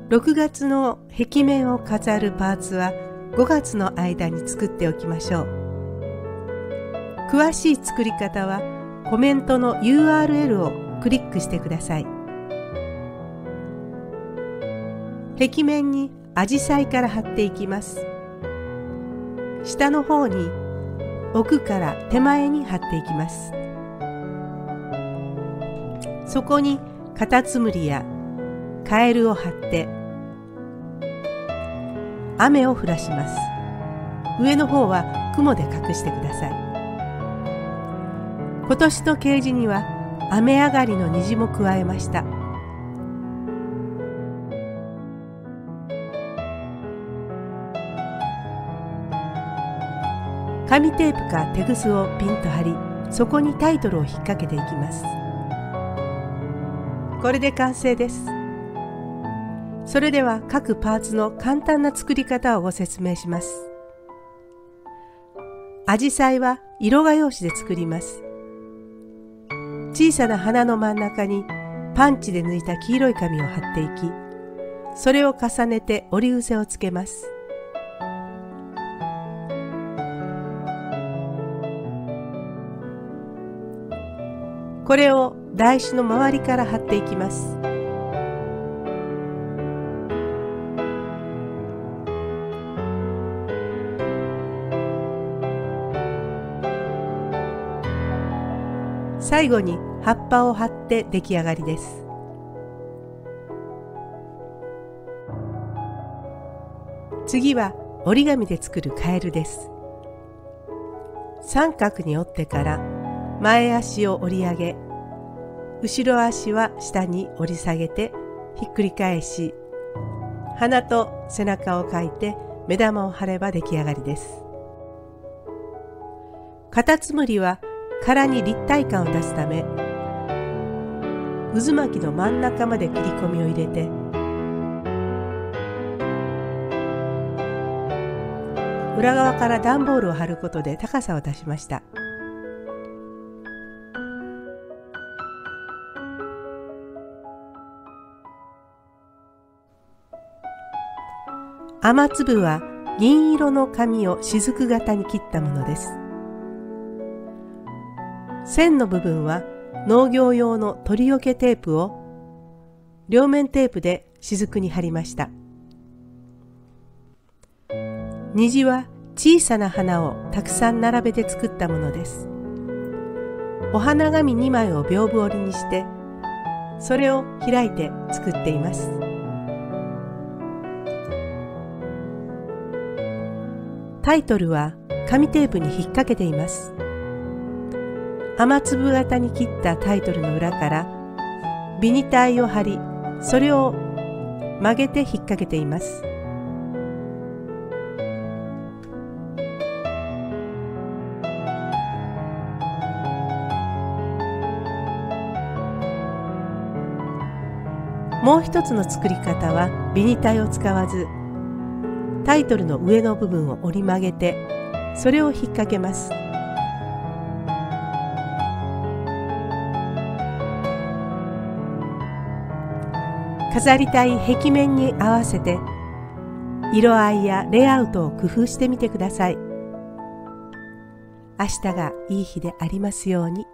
6月の壁面を飾るパーツは5月の間に作っておきましょう。詳しい作り方はコメントの URL をクリックしてください。壁面にアジサイから貼っていきます。下の方に奥から手前に貼っていきます。そこにカタツムリやカエルを貼って雨を降らします。上の方は雲で隠してください。今年のケージには雨上がりの虹も加えました。紙テープかテグスをピンと貼り、そこにタイトルを引っ掛けていきます。これで完成です。それでは各パーツの簡単な作り方をご説明します。アジサイは色画用紙で作ります。小さな花の真ん中にパンチで抜いた黄色い紙を貼っていき、それを重ねて折り伏せをつけます。これを台紙の周りから貼っていきます。最後に葉っぱを貼って出来上がりです。次は折り紙で作るカエルです。三角に折ってから前足を折り上げ、後ろ足は下に折り下げてひっくり返し、鼻と背中を描いて目玉を貼れば出来上がりです。カタツムリは殻に立体感を出すため、渦巻きの真ん中まで切り込みを入れて、裏側から段ボールを貼ることで高さを出しました。雨粒は銀色の紙を雫型に切ったものです。線の部分は農業用の鳥よけテープを両面テープで雫に貼りました。虹は小さな花をたくさん並べて作ったものです。お花紙2枚を屏風折りにして、それを開いて作っています。タイトルは紙テープに引っ掛けています。雨粒型に切ったタイトルの裏からビニタイを貼り、それを曲げて引っ掛けています。もう一つの作り方はビニタイを使わず、タイトルの上の部分を折り曲げて、それを引っ掛けます。飾りたい壁面に合わせて色合いやレイアウトを工夫してみてください。明日がいい日でありますように。